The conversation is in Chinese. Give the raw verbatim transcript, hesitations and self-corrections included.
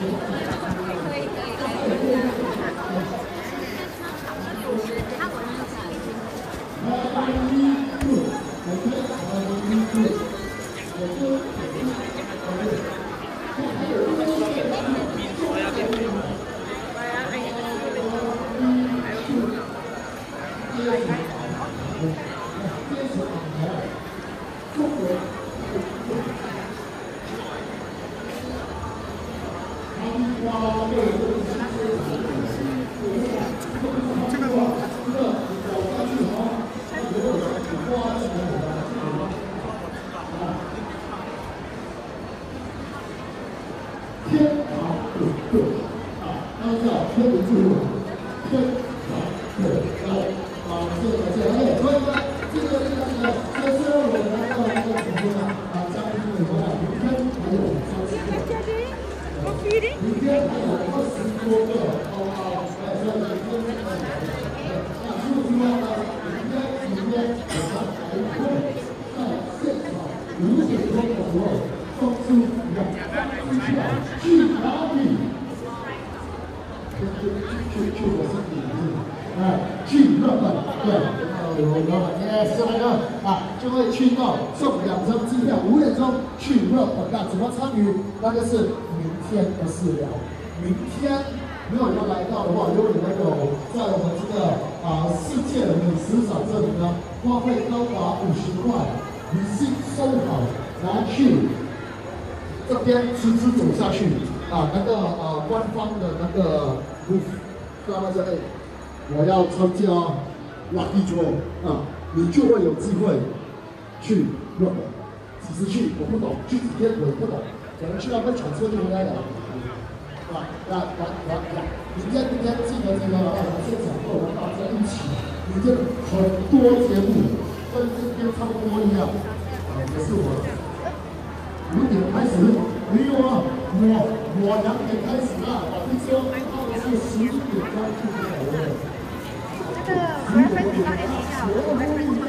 那个是明天的事了。明天如果要来到的话，如果你们有在我们这个啊、呃、世界美食展这里呢，花费高达五十块，你先收好拿去这边直直走下去啊，那个呃官方的那个 booth， 看到这里，我要参加 lucky draw 啊，你就会有机会去日本。几时去我不懂，去几天我也不懂。 可能去到会转车就回来了，啊，那那那那，明天明天记得这个啊，现场和我们大家一起，明天很多节目跟今天差不多一样，啊，也是我五点开始，没有啊，我我两点开始啊，我听说到的是十一点钟就开始了。这个我要分几个 A 一下，我